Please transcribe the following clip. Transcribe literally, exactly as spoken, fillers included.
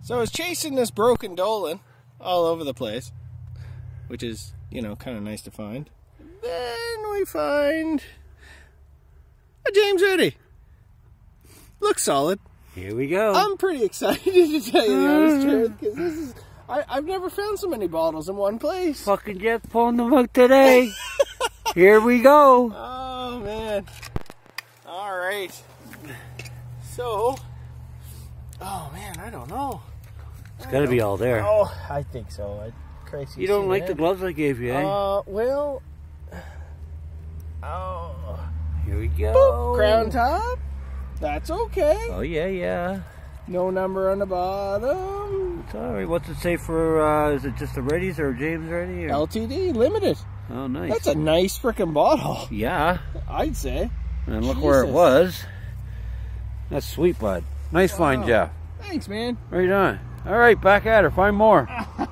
So I was chasing this broken Dolan all over the place, which is, you know, kind of nice to find. Then we find a James Ready. Looks solid. Here we go. I'm pretty excited to tell you the honest truth, because this is, I, I've never found so many bottles in one place. Fucking Jeff pulling them out today. Here we go. Oh, man. All right. So, oh, man, I don't know. It's got to be all there. Oh, I think so. I, crazy. You don't like the gloves I gave you, eh? Uh, well, oh. Here we go. Boop, crown top. That's okay. Oh, yeah, yeah. No number on the bottom. It's all right. What's it say for, uh, is it just the Readies or James Ready? Or? L T D, limited. Oh, nice. That's a nice frickin' bottle. Yeah. I'd say. And look Jesus. where it was. That's sweet, bud. Nice Wow. find, Jeff. Thanks, man. Right on. All right, back at her. Find more.